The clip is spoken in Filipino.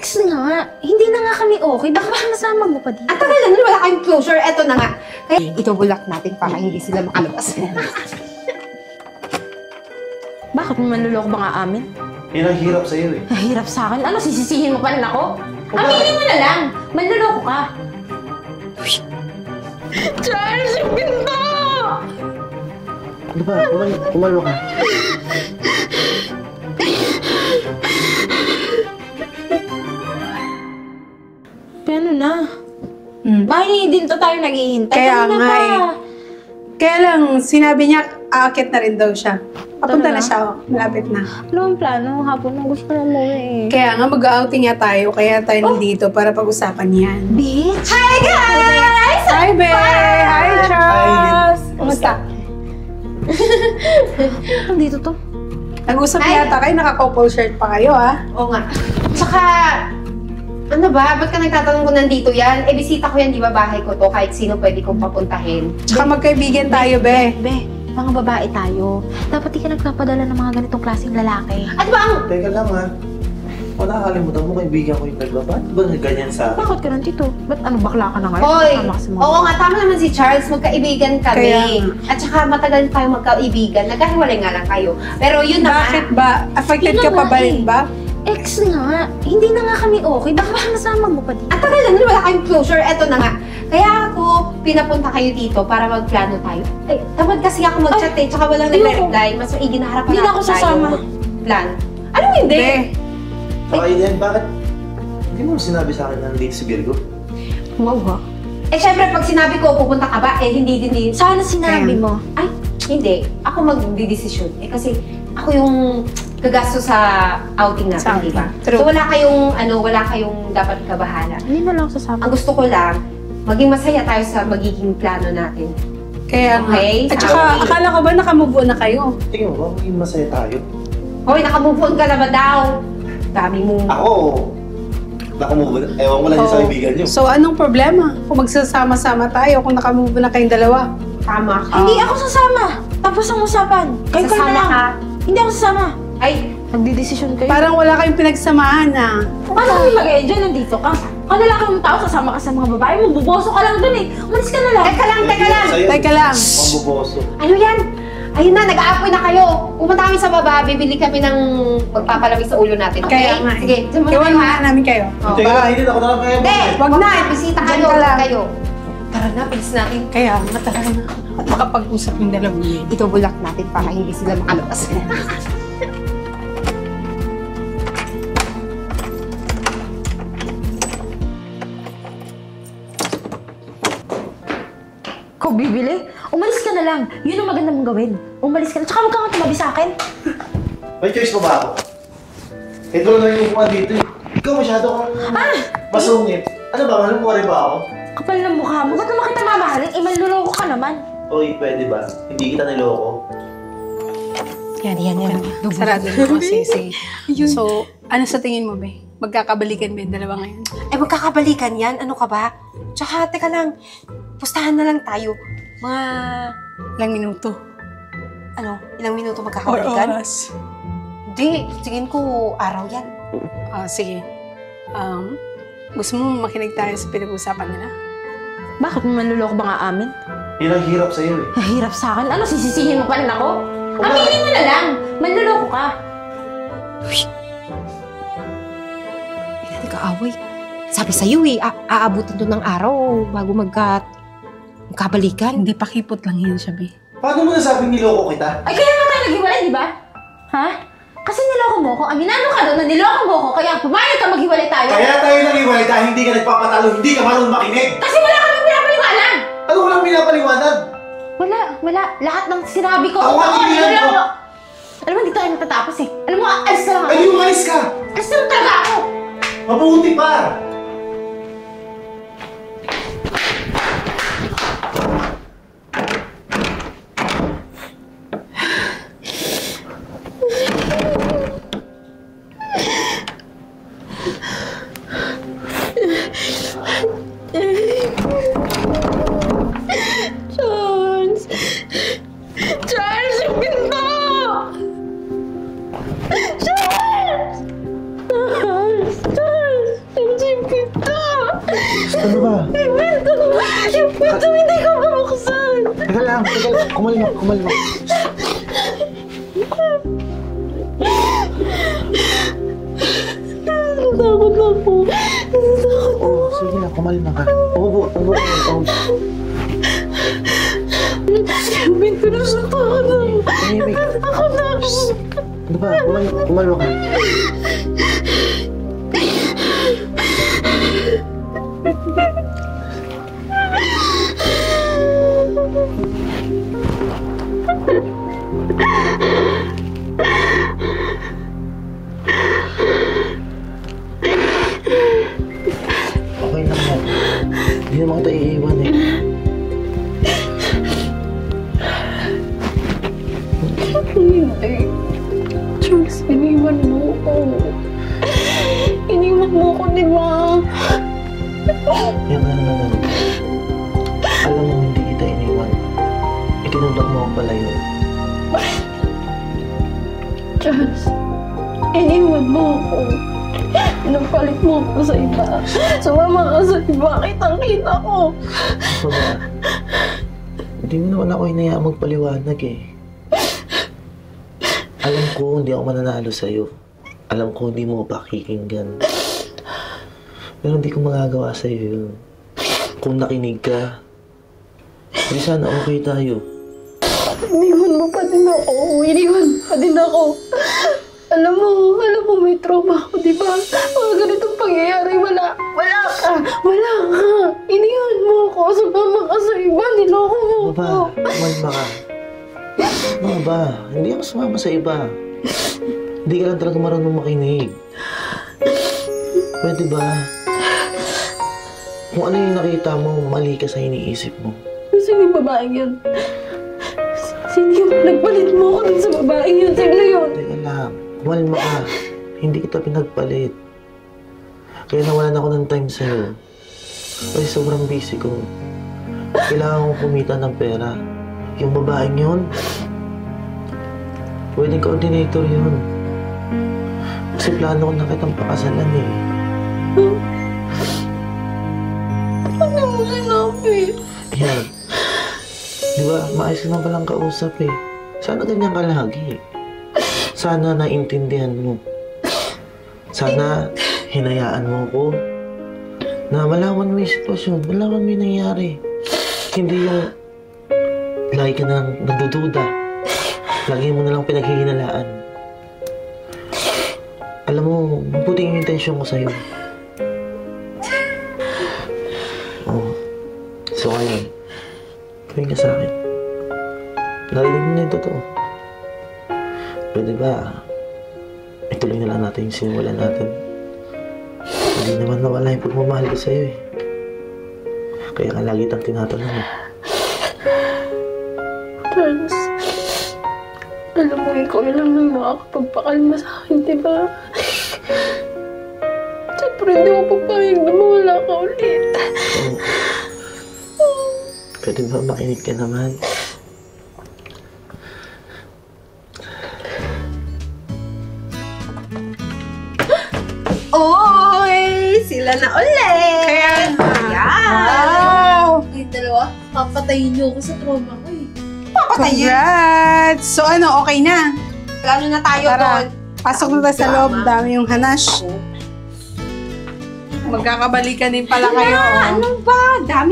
Ex nga. Hindi na nga kami okay. Baka masama mo pa dito. Ang tagal na, wala kayong closure. Eto na nga. Kaya itubulak natin para hindi sila makalabas. Bakit mo manluloko ba nga amin? Yan ang hirap sa'yo eh. Nahirap sa akin? Ano, sisisihin mo pa rin ako? Aminin mo na lang. Manluloko ka. Charles, yung pinto! Ano ba? Kumalma ka. Paano na? Bakit din to tayo naghihintay? Kaya Kanina nga pa. eh. Kaya lang, sinabi niya, aakit na rin daw siya. Papunta na siya, malapit na. Ano ang plano? Hapon na gusto na umuwi eh. Kaya nga, mag-outing nga tayo, kaya tayo nandito para pag-usapan yan. Bitch! Hi, guys! Hi, Be! Hi, Charles! Kumusta? Nandito to. Nag-usap Hi. yata kayo, naka-couple shirt pa kayo, ah. Oo nga. Tsaka, ano ba? Ba't ka nagtatanong kung nandito yan? Eh, bisita ko yan, di ba? Bahay ko to. Kahit sino pwede kong papuntahin. Tsaka magkaibigan tayo, Be. Be, mga babae tayo. Dapat di ka nagpapadala ng mga ganitong klaseng lalaki. At ba ang... Teka lang ha. Wala kakalimutan mo, kaibigan ko yung nagbaba. Ba't ba ganyan sa akin? Bakit ka nandito? Ba't ano bakla ka na ngayon? Hoy! Tama ka sa mga- Oo nga, tama naman si Charles. Magkaibigan kami. Kaya At saka matagal tayo magkaibigan. Nagkahiwalay nga lang kayo. Pero yun na Bakit ba? Affected Yun ka na pa nga ba eh. rin ba? Ex nga. Hindi na nga kami okay. Baka masama mo pa dito. Ang tagal na, wala kayong closure. Eto na nga. Kaya ako, pinapunta kayo dito para magplano tayo. Ay, tamad kasi ako mag-chat eh. Tsaka walang Ayoko. nagre-reply. Mas maigi na harapan Hindi na ako natin tayo sasama. mag-plan. Ano hindi? Be, Saka Eden, bakit? Hindi mo sinabi sa akin na nandito si Virgo? Wow ha? Eh, syempre, pag sinabi ko, pupunta ka ba? Eh, hindi din. Sana sinabi Kaya- mo. Ay, hindi. Ako magdidesisyon. Eh, kasi ako yung gagasto sa outing Sa natin, di ba? outing. True. So, wala kayong dapat kabahala. Hindi na lang ako sasama. Ang gusto ko lang, maging masaya tayo sa magiging plano natin. kaya nga. Okay, At sa saka, outing. akala ko ba nakamove on na kayo? Tingin mo ba, maging masaya tayo? Hoy, nakamove on ka na ba daw? Dami mong... Ako, nakamove. Ewan ko lang yun sa Oo. kaibigan niyo. So, anong problema? Kung magsasama-sama tayo, kung nakamove on na kayong dalawa. Tama ka. Hindi ako sasama. Tapos ang usapan. Kayo kayo na Sasama lang. ka. Hindi ako sasama. Ay, Nagdidesisyon kayo. Parang wala kayong pinagsamahan na. Paano kami mag-enjoy? Nandito ka. Kung lalaki mong tao, sasama ka sa mga babae mo. Buboso ka lang dun eh. Umalis ka na lang. teka lang, teka lang. Sa'yo, Teka lang. Mambuboso. Ano yan? Ayun na, nag-aapoy na kayo. Pumunta kami sa baba, bibili kami ng magpapalamig sa ulo natin, okay? Kaya nga eh. Sige, dyan muna Iwan kayo, muna ha? namin kayo. Oh, Teka bye. lang, hindi ako na lang kaya. Hindi! Wag na. Bisita Diyan kayo, ka lang. kayo. Tara na, bilis natin. Kaya, matagal na. At makapag-usap yung dalawang yun. Itubulak natin para hindi sila makalabas. Ikaw bibili? Umalis ka na lang. Yun ang maganda mong gawin. Umalis ka na. Tsaka huwag ka nga tumabi sa akin. May choice pa ba ako? Ito lang yung upuan dito eh. Ikaw masyado kang masungit. Ano ba? Ano mo rin ba ako? Kapal ng mukha mo. Ba't naman kita mamahalin? Eh, manluloko ka naman. Oy, pwede ba? Hindi kita niloko. Yan. Sarado na kasi. So, ano sa tingin mo, Be? Magkakabalikan ba yung dalawa ngayon? Ay, magkakabalikan yan. Ano ka ba? Tsaka, teka lang. Pustahan na lang tayo. Mga, Ilang minuto. ilang minuto magkakabalikan? oras. Hindi, tingin ko araw yan. Sige. Gusto mo makinig tayo sa pinag-usapan nila? Bakit mo manluloko ba nga amin? Yan ang hirap sa'yo eh. Nahirap sa akin? Ano, sisisihin mo pa rin ako? Aminin mo na lang. Manluloko ka. Ay, nag-aaway. Sabi sa'yo eh, aabutin to ng araw bago magkabalikan. Hindi, pakipot lang yan siya, Be. Paano mo nasabing niloko kita? Ay, kaya nga tayo naghiwalay, di ba? Ha? Kasi niloko mo ko. Aminado ka doon na niloko mo ko, kaya pumayag ka maghiwalay tayo. Kaya tayo nag-iwalay dahil hindi ka nagpapatalo, hindi ka marunong makinig! Kasi wala kami pinapaliwanag. Ano ko lang pinapaliwanag? Wala. Lahat ng sinabi ko. Ako ang hinihilan ko. niloko. Alam mo, hindi tayo matatapos eh. Alam mo, alis na lang ako. Ay, umalis ka! Alis na lang talaga ako. Mabuti pa! Charles! Charles, yung pinto! Charles! Charles! Charles! Ito, hindi ka mabuksan. Teka lang. Kumalma. Natakot ako. Oh, sige na, kumalma ka. Ubo. Pinto na natakot ako. Tahimik. Ako na. Ano ba? Kumalma ka. Okay lang yan. Hindi naman kita iiwan eh. Hindi. Jules, iniwan mo ko. Iniwan mo ko, di ba? Yan nga naman. Alam mo hindi kita iniwan. Itinulak mo ang palayo. Jules, iniwan mo ako. Nagpalit mo ako sa iba. Sumama ka sa iba. Kitang-kita ko. Ano ba? Hindi mo naman ako hinayaan magpaliwanag eh. Alam ko hindi ako mananalo sa'yo. Alam ko hindi mo pakikinggan. Pero hindi ko magagawa sa'yo yun. Kung nakinig ka, hindi sana okay tayo. Iniwan mo pa din ako. Iniwan pa din ako. Alam mo may trauma ako, di ba? Mga ganitong pangyayari, wala ka. Iniwan mo ako. Sumama ka sa iba. Niloko mo Ano ako. ba? Kumalma ka. Ano ba? Hindi ako sumama sa iba. Hindi ka lang talaga marunong makinig. Pwede ba? Kung ano yung nakita mo, mali ka sa iniisip mo. Sino yung babaeng yun? Sino yung nagpalit mo ako dun sa babaeng yun? Sino yun? Teka lang. Kumalma ka. Hindi kita pinagpalit. Kaya nawalan ako ng time sa'yo. Kasi sobrang busy ko. Kailangan kong kumita ng pera. Yung babaeng yun, wedding coordinator yun. Kasi plano ko na kitang pakasalan eh. Ano mo sinabi? Yan. Di ba, maayos naman palang kausap eh. Sana ganyan ka lagi. Sana naintindihan mo. Sana hinayaan mo ko na malaman mo yung sitwasyon, malaman mo yung nangyari. Hindi yung lagi ka na nagdududa. Lagi mo na lang pinaghihinalaan. Alam mo, mabuti yung intensyon ko sa'yo. Oh. So ngayon, gawin ka sa akin. Narinig mo na yung totoo. Pwede ba, ituloy na lang natin yung sinimulan natin. Hindi naman nawala yung pagmamahal ko sa'yo eh. Kaya nga lagi tang tinatanong eh. Charles, alam mo, ikaw lang nang nakakapagpakalma sa akin, di ba? Siyempre, hindi ko papayag na mawala ka ulit. Pwede ba makinig ka naman? Oy! Sila na ulit! Kaya Yan! Yung dalawa, papatayin niyo ako sa trauma ko eh. Congrats! So ano, okay na? Plano na tayo Tara, doon. pasok na tayo sa loob. Dami yung hanash. Magkakabalikan din pala kayo. Ano ba? Dami